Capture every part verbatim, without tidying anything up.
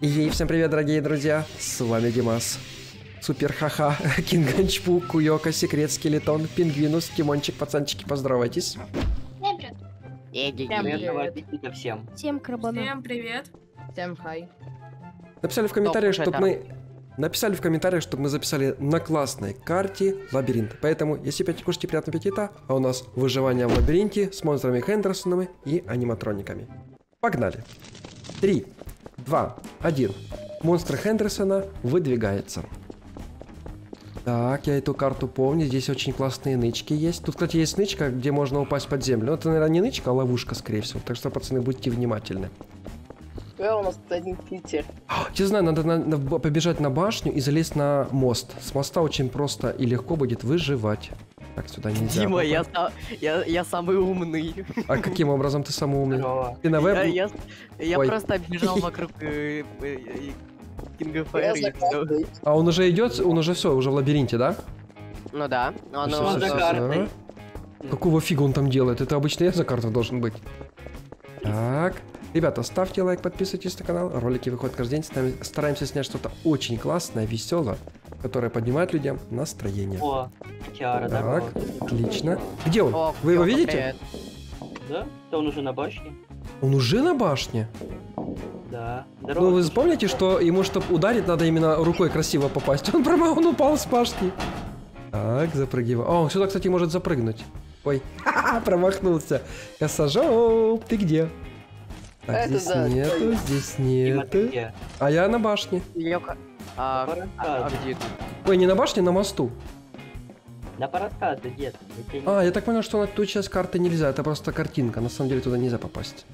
И всем привет, дорогие друзья, с вами Димас. Супер ха-ха, Кинганчпу, Куёка, Секрет, Скелетон, Пингвинус, Тимончик, пацанчики, поздоровайтесь. Всем привет. Всем привет. Всем. Всем крабана. Всем привет. Всем хай. Написали в комментариях, Топ, чтобы мы... Написали в комментариях, чтобы мы записали на классной карте лабиринт. Поэтому, если опять кушайте, приятного аппетита. А у нас выживание в лабиринте с монстрами Хендерсонами и аниматрониками. Погнали. Три, два, один. Монстр Хендерсона выдвигается. Так, я эту карту помню. Здесь очень классные нычки есть. Тут, кстати, есть нычка, где можно упасть под землю. Но это, наверное, не нычка, а ловушка, скорее всего. Так что, пацаны, будьте внимательны. Да, у нас тут один Питер. Я знаю, надо на, на, побежать на башню и залезть на мост. С моста очень просто и легко будет выживать. Так, сюда нельзя. Дима, я, я, я самый умный. А каким образом ты самый умный? Ты на веб... Я, я, я просто бежал вокруг э, э, King of Fire. А он уже идет, он уже все, уже в лабиринте, да? Ну да. Он, Всё, он, всё, он, всё, всё. Какого фига он там делает? Это обычно я за карту должен быть. Так. Ребята, ставьте лайк, подписывайтесь на канал. Ролики выходят каждый день. Стараемся снять что-то очень классное, веселое, которое поднимает людям настроение. О, Тиара, да? Так, отлично. Где он? О, Вы его Кёка, видите? привет. Да? Да он уже на башне. Он уже на башне? Да. Ну вы вспомните, что ему, чтобы ударить, надо именно рукой красиво попасть. Он прямо он упал с башни. Так, запрыгивай. О, он сюда, кстати, может запрыгнуть. Ой, ха-ха, промахнулся. Косожоп, ты где? Так, Это здесь да, нету, это... здесь Дима, нету. ты где? А я на башне. Лёка, а, На а, а парадкаде. где ты? Ой, не на башне, на мосту. На парадкаде, дед. А, я так понял, что на ту часть карты нельзя. Это просто картинка. На самом деле туда нельзя попасть.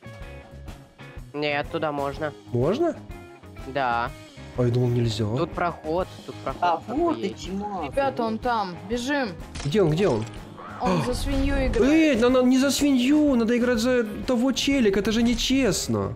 Нет, туда можно. Можно? Да. А, я думал, нельзя. Тут проход, тут проход. А, такой вот и есть. Тима. Ребята, он там. Бежим. Где он, где он? Он за свинью играет. Эй, надо не за свинью, надо играть за того челика, это же нечестно.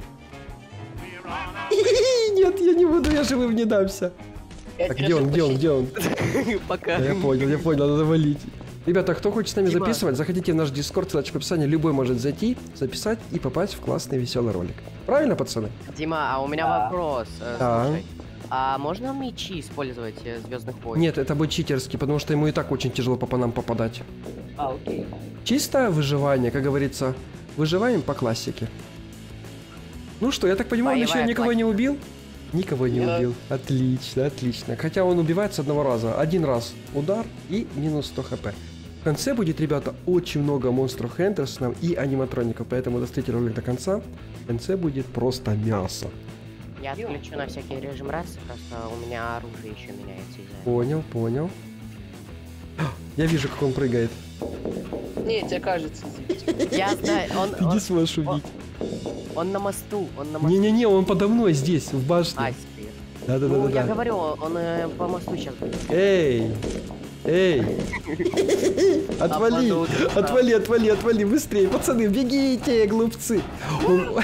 Нет, я не буду, я живым не дамся. Так, где он, где он, где он? Пока. Я понял, я понял, надо валить. Ребята, кто хочет с нами Дима. записывать, заходите в наш Discord, ссылочка в описании, любой может зайти, записать и попасть в классный веселый ролик. Правильно, пацаны? Дима, а у меня Да. вопрос. э, Да. Слушай, а можно мечи использовать э, Звездных войн? Нет, это будет читерский, потому что ему и так очень тяжело по нам попадать. А, окей. Чистое выживание, как говорится, выживаем по классике. Ну что, я так понимаю, он еще Боевая никого не убил? Никого не Нет. убил. Отлично, отлично. Хотя он убивает с одного раза. Один раз удар и минус сто хп. В конце будет, ребята, очень много монстров Хендерсонов и аниматроников, поэтому дострите ролик до конца. В конце будет просто мясо. Я отключу на всякий режим расы, просто у меня оружие еще меняется из-за этого. Понял, понял. Я вижу, как он прыгает. Не, тебе кажется. Я знаю, он, Ты не он, сможешь убить. он на мосту, он на мосту. Не-не-не, он подо мной здесь, в А, башне. себе. Ну, Да-да-да-да. я говорю, он э, по мосту сейчас будет. Эй! Эй! Отвали! Нападут. Отвали, отвали, отвали! Быстрее, пацаны, бегите, глупцы! Он-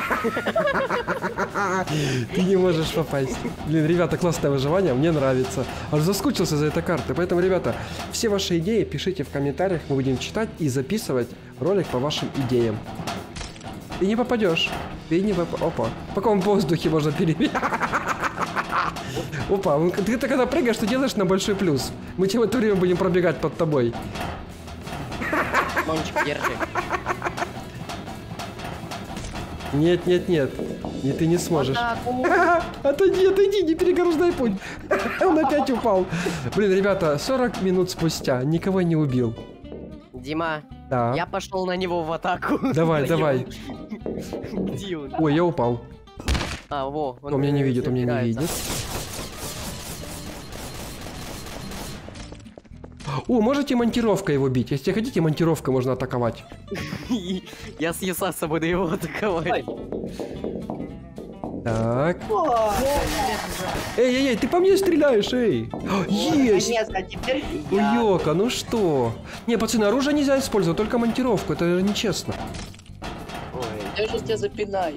Ты не можешь попасть. Блин, ребята, классное выживание, мне нравится. Аж заскучился за этой картой. Поэтому, ребята, все ваши идеи пишите в комментариях, мы будем читать и записывать ролик по вашим идеям. Ты не попадешь. Ты не попадешь. Опа. Пока он в воздухе можно перебить. Опа, он- ты, ты когда прыгаешь, ты делаешь на большой плюс. Мы тебе в это время будем пробегать под тобой. Мончик, держи. Нет, нет, нет. И ты не сможешь. Атаку. Отойди, отойди, не переграждай путь. Он опять упал. Блин, ребята, сорок минут спустя никого не убил. Дима, Да. я пошел на него в атаку. Давай, Вдвоем. давай. Где он? Ой, я упал. А, во. Он меня не видит, он меня не собирается. видит. О, можете монтировкой его бить. Если хотите, монтировкой можно атаковать. Я с Ясаса буду его атаковать. Так. Эй, эй, эй, ты по мне стреляешь, эй. Есть. Наконец-то, теперь я. Уёка, ну что? Не, пацаны, оружие нельзя использовать, только монтировку. Это же нечестно. Ой, я же тебя запинаю.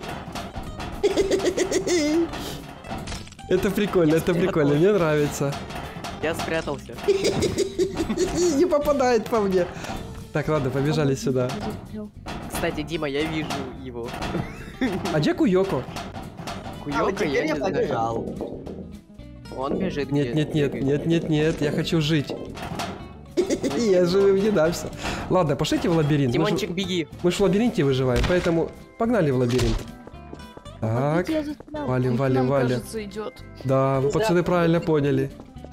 Это прикольно, это прикольно, мне нравится. Я спрятался. Не попадает по мне. Так, ладно, побежали сюда. Кстати, Дима, я вижу его. А где Куёко? Куёка, А вот теперь я я не знаю. побежал. Он бежит. Нет, где? нет, нет, Бегает. нет, нет, нет, я хочу жить. Я живым не дамся. Ладно, пошлите в лабиринт. Мы ж- Тимончик, беги. Мы ж в лабиринте выживаем, поэтому погнали в лабиринт. Так, Где этот нам? валим, Он к валим, нам, валим. кажется, идет. Да, вы, пацаны, правильно поняли.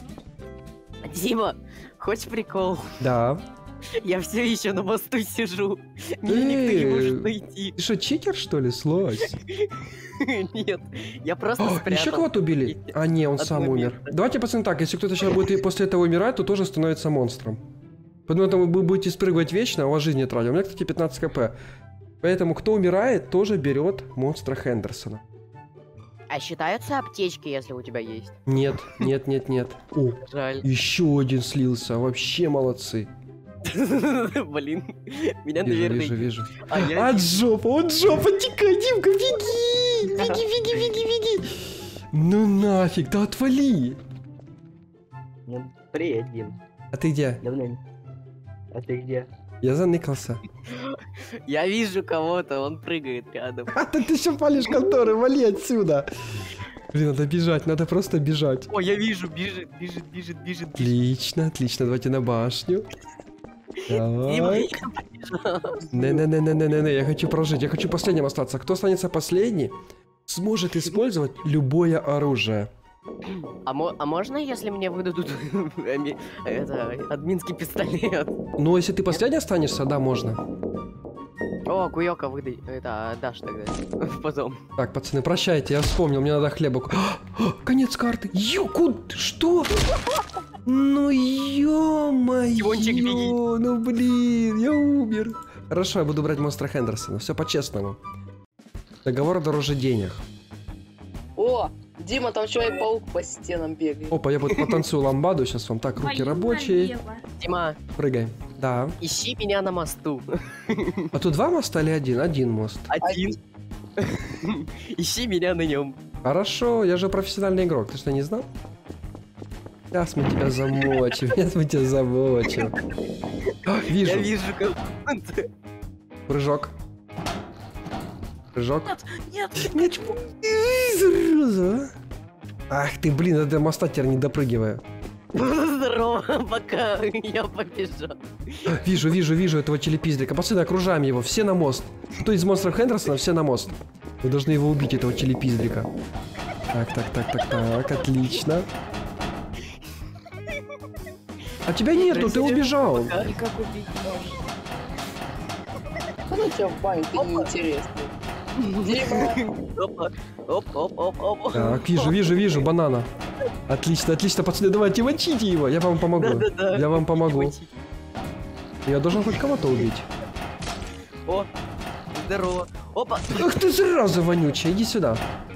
Дима, хочешь прикол? Да. Я все еще на мосту сижу. Меня никто не Эй. может найти. Ты что, читер, что ли, слазь? Нет, я просто О, еще спрятал. кого-то убили? А, не, он Одно сам умер. место. Давайте, пацаны, так, если кто-то сейчас будет и после этого умирать, то тоже становится монстром. Потому что вы будете спрыгивать вечно, а у вас жизни тратить. У меня, кстати, пятнадцать хп. Поэтому, кто умирает, тоже берет монстра Хендерсона. А считаются аптечки, если у тебя есть? Нет, нет, нет, нет. О, Жаль. еще один слился. Вообще молодцы. Блин, меня, Вижу, наверное... вижу, вижу. А я... От жопа, от жопа, тикай, Димка, беги! Беги, беги, беги, беги! Ну нафиг, да отвали! Ну, привет, Дим. А ты где? Давно не- А ты где? Я заныкался. Я вижу кого-то, он прыгает рядом. А ты, ты еще палишь конторы, вали отсюда! Блин, надо бежать, надо просто бежать. О, я вижу, бежит, бежит, бежит, бежит. Отлично, отлично, давайте на башню. Дима, Давай. я побежал. Не-не-не-не-не-не, я хочу прожить, я хочу последним остаться. Кто останется последний, сможет использовать любое оружие. А, мо- а можно, если мне выдадут ами- это, админский пистолет? Ну, если ты последний останешься, да, можно. О, Куёка выдай. Это дашь тогда. Потом. Так, пацаны, прощайте, я вспомнил, мне надо хлеба. ку- А, конец карты. Ё, куд... Что? Ну, ё-моё. Тимончик, беги. Ну, блин, я умер. Хорошо, я буду брать монстра Хендерсона. Все по-честному. Договор дороже денег. О, Дима, там Человек-паук по стенам бегает. Опа, я вот потанцую ламбаду сейчас вам. Так, руки рабочие. Дима, Прыгаем. Да. ищи меня на мосту. А тут два моста или один? Один мост. Один. Ищи меня на нем. Хорошо, я же профессиональный игрок. Ты что, не знал? Сейчас мы тебя замочим. Сейчас мы тебя замочим. А, Я вижу. вижу кого-то. Прыжок. Прыжок. Нет, Нет, зараза. Ах ты, блин, я до моста теперь не допрыгиваю. Здорово, пока я побежал. Вижу, вижу, вижу этого челепиздрика. Пацаны, окружаем его. Все на мост. Кто из монстров Хендерсона, все на мост. Вы должны его убить, этого челепиздрика. Так, так, так, так, так, отлично. А тебя нету, ты убежал. и как убить можно? А ну тебя в баню, ты неинтересный. Дима, Опа, оп, оп, оп, оп. Так, вижу, вижу, вижу, банана. Отлично, отлично, пацаны, давайте мочите его. Я вам помогу. Да-да-да. Я вам помогу. Я должен хоть кого-то убить. О, здорово. Опа. Ах ты зараза вонючая, иди сюда.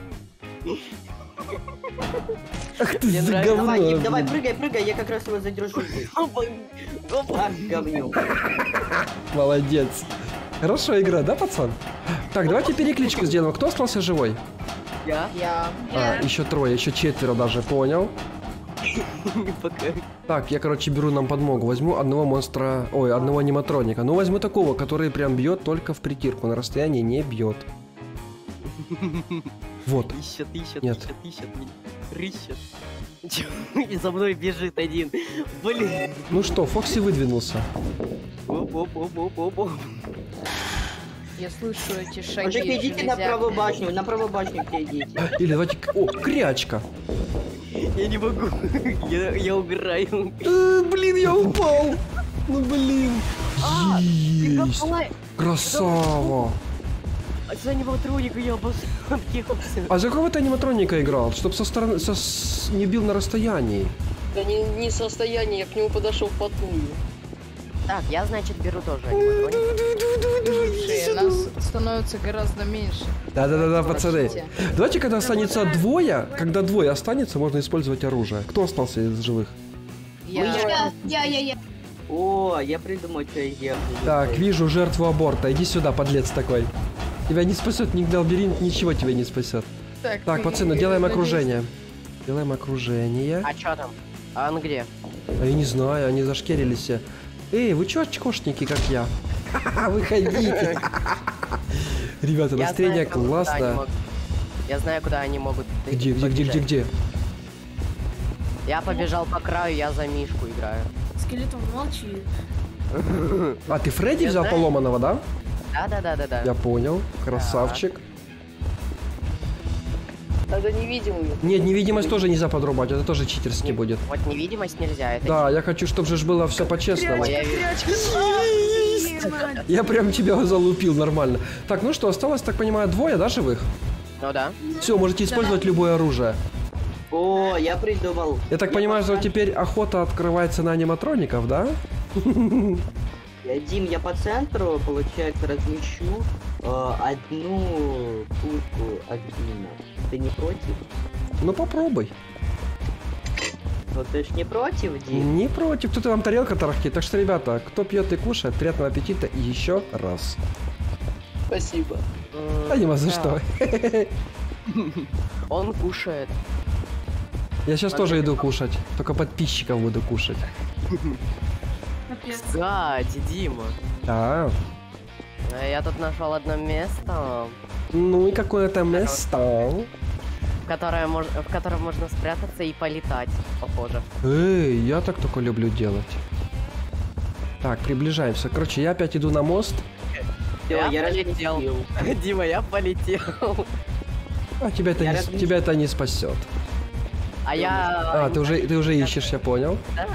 Ах ты Мне за нравится. говно. Давай, Дим, давай, блин. прыгай, прыгай, я как раз его задержу здесь. Опа. Опа. Ах, говнюк. Молодец. Хорошая игра, да, пацан? Так, давайте перекличку сделаем. Кто остался живой? Я. Я. А, еще трое, еще четверо даже, понял. Пока. Так, я, короче, беру нам подмогу. Возьму одного монстра, ой, одного аниматроника. Ну, возьму такого, который прям бьет только в притирку, на расстоянии не бьет. Вот. Ищет, ищет, Нет. ищет, ищет меня. Рыщет. Чё? И за мной бежит один. Блин. Ну что, Фокси выдвинулся. Оп, оп, оп, оп, оп, оп. Я слышу эти шаги. Мужики, идите на железяк. правую башню, на правую башню все идите. Или давайте... О, крячка. Я не могу. Я, я умираю. Э, блин, я упал. Ну, блин. А, Есть. Николай, Красава. за аниматроника я объехался. А за кого ты аниматроника играл? Чтоб со стороны... со- с- не бил на расстоянии. да не, не состояние, я к нему подошел вплотную. Так, я, значит, беру тоже аниматроник. Слушай, нас становится гораздо меньше. Да-да-да, пацаны. Прочите. Давайте, когда останется двое, когда двое останется, можно использовать оружие. Кто остался из живых? Я. Я, я, я. О, я придумал, что я сделаю. Так, вижу жертву аборта. Иди сюда, подлец такой. Тебя не спасет ни лабиринт, ничего тебя не спасет. Так, пацаны, делаем окружение. Делаем окружение. А чё там? А он где? А я не знаю, они зашкерились все. Эй, вы чё, чкошники, как я? Выходите. Ребята, Я настроение знаю, кого-то классное. анимак- Я знаю, куда они могут. Где, где, где, где, где? Я побежал по краю, я за Мишку играю. Скелетон, молчи. А, ты Фредди Я взял знаю. поломанного, да? Да, да, да, да, да. Я понял. Красавчик. Тогда невидимый. Нет, невидимость тоже нельзя подрубать, это тоже читерски будет. Вот невидимость нельзя, это Да, я хочу, чтобы же ж было все по-честному. я вижу. Я прям тебя залупил нормально. Так, ну что, осталось, так понимаю, двое, да, живых? Ну да. Все, можете использовать любое оружие. О, я придумал. Я так понимаю, что теперь охота открывается на аниматроников, да? Я, Дим, я по центру, получается, размещу э, одну пушку админа. Ты не против? Ну попробуй. Ну ты ж не против, Дим? Не против, тут и вам тарелка тарахтит. Так что, ребята, кто пьет и кушает, приятного аппетита и еще раз. Спасибо. А не за Да. что. Он кушает. Я сейчас тоже иду кушать, только подписчиков буду кушать. Капец. Кстати, Дима, А, э, я тут нашел одно место, ну и какое там место? в которое мож- в котором можно спрятаться и полетать, похоже. Эй, я так только люблю делать. Так, приближаемся. Короче, я опять иду на мост. Всё, Я я полетел. разместил. Дима, я полетел. А тебя это, Я не, размещу. тебя это не спасет. А я... А, ты уже, ты уже ищешь, я понял. Да.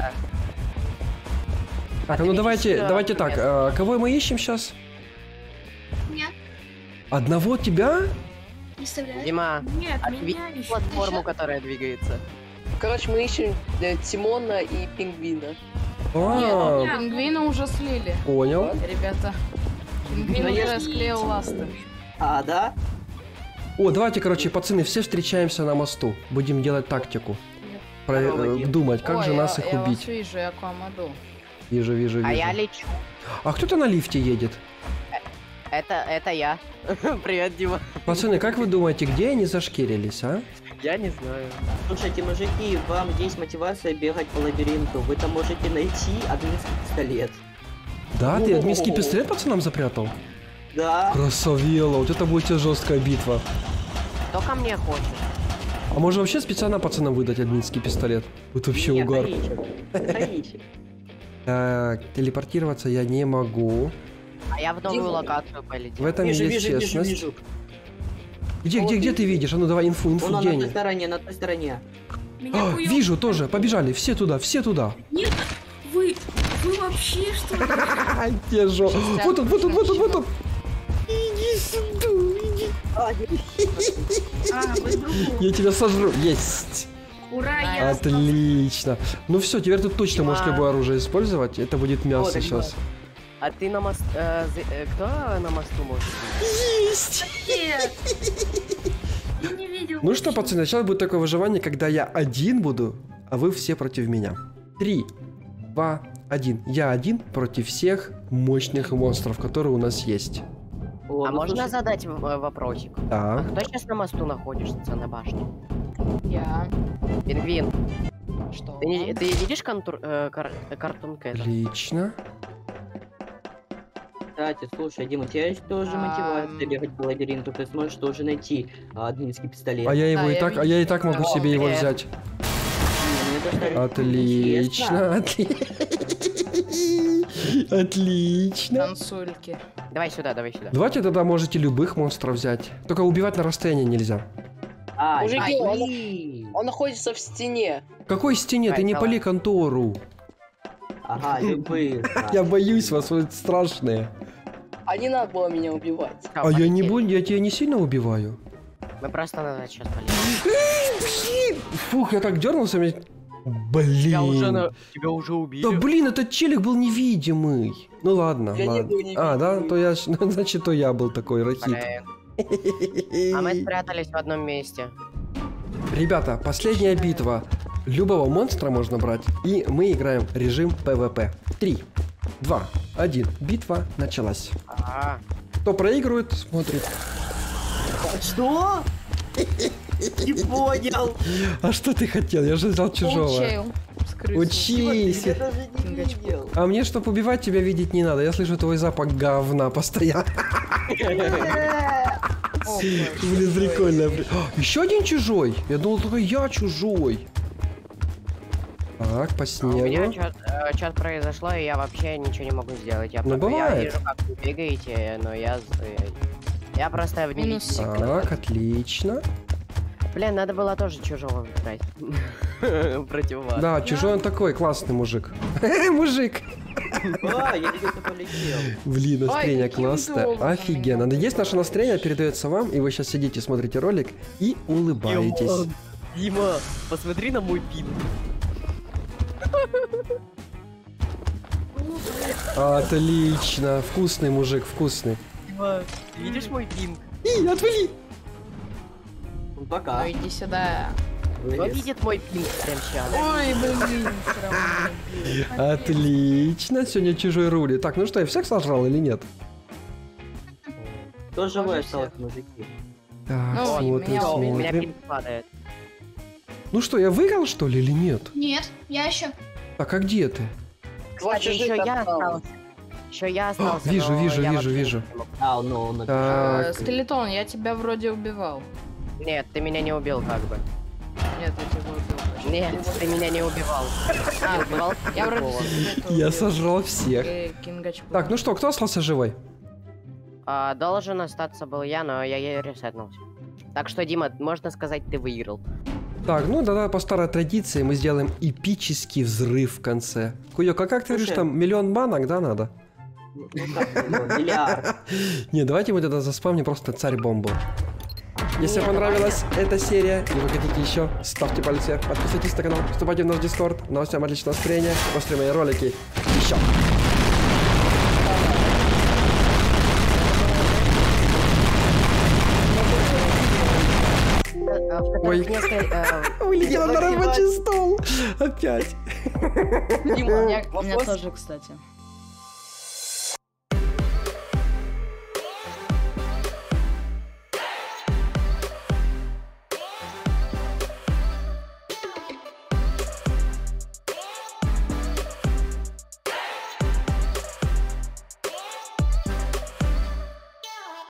Так, А а ну ты давайте, видишь, давайте э, так. место? а, кого мы ищем сейчас? Нет, Одного тебя? представляешь? Дима, Нет, а меня видишь ищут. платформу, которая двигается? Короче, мы ищем э, Тимона и Пингвина. А, Нет, Пингвина уже слили, понял. ребята. Пингвин Ну, я уже ж- склеил ласты. А, да? О, давайте, короче, пацаны, все встречаемся на мосту. Будем делать тактику. Про- Здорово, э, Дим. думать, как Ой, же я- нас их я убить. вас вижу, я к вам иду. Вижу, вижу, вижу. А я лечу. А кто-то на лифте едет. Это, это я. Привет, Дима. Пацаны, как вы думаете, где они зашкирились, а? Я не знаю. Слушайте, мужики, вам есть мотивация бегать по лабиринту. Вы там можете найти админский пистолет. Да, ты админский пистолет пацанам запрятал? Да. Красавело, вот это будет тебе жесткая битва. Кто ко мне хочет? А может вообще специально пацанам выдать админский пистолет? Вот вообще Не, угар. Хаичик. Хаичик. Так, телепортироваться я не могу. А я в новую Дима. локацию В полетел. этом Вижу, есть вижу, вижу, честность. вижу. Где, где, где ты видишь? А ну давай инфу, инфу, Вон он где на той они? стороне, на той стороне. Меня А, хуёво. вижу тоже, побежали, все туда, все туда. Нет, вы, вы вообще что ли? А, где же? Вот он, вот он, вот он, вот он. Иди сюда, иди. А, А, вы другую. Я тебя сожру. Есть. Ура, я Отлично. Ну все, теперь ты точно можешь Дима. любое оружие использовать. Это будет мясо так сейчас. А ты на мост... э, за- э, кто на мосту может? Есть. Нет. Я не видел. Ну что, пацаны, сейчас будет такое выживание, когда я один буду, а вы все против меня. Три, два, один. Я один против всех мощных монстров, которые у нас есть. О, А ну, можно слушай, задать э, вопросик? Да. Кто сейчас на мосту находишься на башне? Я. Пингвин, Что? ты, не- ты видишь контур, э, кар, картун Кэта? Отлично. Кстати, слушай, Дима, у тебя есть тоже Ам. мотивация бегать по лабиринту. Ты сможешь тоже найти а, админский пистолет. А я его Да, и я так, а вижу. я и так могу О, себе его привет. взять. Не, мне достаточно Отлично, интересно. отлично. Отлично. Танцульки. Давай сюда, давай сюда. Давайте тогда можете любых монстров взять. Только убивать на расстоянии нельзя. А, Мужики, ай, он- блин. Он находится в стене. В какой стене? Ты Ай, не давай. пали контору. Ага, любые. Я боюсь вас, вы страшные. А не надо было меня убивать. Всё, А я не полетели. буду, я тебя не сильно убиваю. Мы просто назад сейчас полетим. Фух, я так дернулся, мне... Тебя уже, Блин. на... Тебя уже убили. Да блин, этот челик был невидимый. Ну ладно, Я не ладно. был А, да, невидимый. то я, ж- ну, значит, то я был такой рахит. Блин. А мы спрятались в одном месте. Ребята, последняя битва. Любого монстра можно брать, и мы играем режим пэ вэ пэ. Три, два, один. Битва началась. А, Кто проигрывает, смотрит. Что? Не понял. А что ты хотел? Я же взял чужого. Учил. С крысой. Учись. Я даже не Кингачпок. видел. А мне, чтобы убивать тебя, видеть не надо. Я слышу твой запах говна постоянно. Блин, прикольно. Еще один чужой. Я думал, только я чужой. Так, по А у меня снегу. что-то произошло, и я вообще ничего не могу сделать. Я, Ну, про- я бывает. вижу, как вы бегаете, но я... Я, я просто в Минус невидимости. Так, отлично. Блин, надо было тоже чужого выбирать. Против вас. Да, чужой он такой, классный мужик. Мужик. А, я где-то полетел. Блин, настроение каким классное. долгом у Офигенно. меня. Надеюсь, наше настроение передается вам, и вы сейчас сидите, смотрите ролик и улыбаетесь. Дима, посмотри на мой пин. Отлично. Вкусный мужик, вкусный. Дима, ты видишь мой пин? И, отвали. Ну, пока. Ну иди сюда. Кто Вылез. видит мой пин прямо сейчас? Ой, блин, всё равно не бьют. Отлично. Сегодня чужой рулит. Так, ну что, я всех сожрал или нет? Кто живой Можно остался, всех. мужики? Так, Ну, смотрим, меня- У меня смотрим. пин падает. Ну что, я выиграл, что ли, или нет? Нет, я еще. Так, а где ты? Кстати, чужих еще я осталось. остался. Еще я остался. вижу, но вижу, я вижу, вообще вижу. не смог. А, ну он написал. Э, Так, Скелетон, я тебя вроде убивал. Нет, ты меня не убил как бы. Нет, я тебя убил. Нет, ты меня не убивал. А, убивал я вроде другого. скелета я убил. сожрал всех. Э, Кингачпу. Так, ну что, кто остался живой? А, должен остаться был я, но я ей ресетнулся. Так что, Дима, можно сказать, ты выиграл. Так, ну тогда по старой традиции мы сделаем эпический взрыв в конце. Куёк, а как ты говоришь, Слушай. там миллион банок, да, надо? Ну как, ну, миллиард. Не, давайте мы тогда заспавним просто царь-бомбу. Если Не, понравилась эта серия и вы хотите еще, ставьте палец вверх, подписывайтесь на канал, вступайте в наш дискорд. Новостям отличного настроения, после мои ролики. Еще. А, в Ой. которых несколько, э, Вылетела на Дима, рабочий стол. Опять. У меня, у меня тоже, кстати.